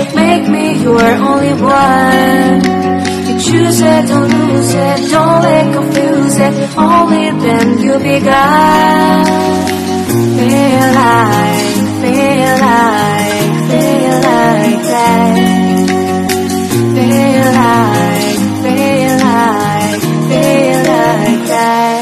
make me your only one. You choose it, don't lose it, don't let confuse it. Only then you'll be gone. Feel like that. Feel like that. Feel like that.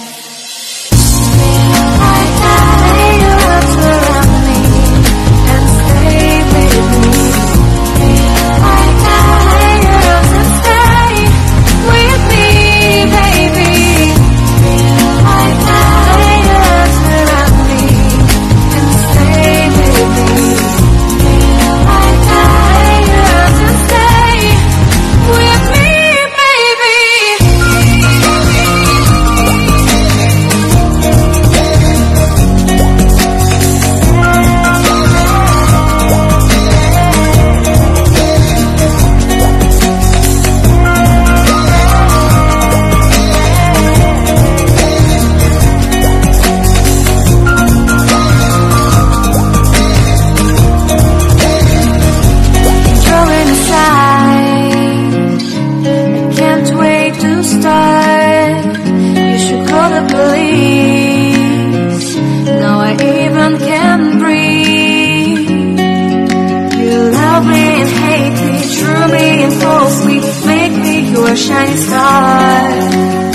Shining star,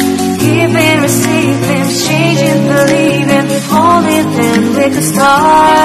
giving, receiving, changing, believing, only then we could start.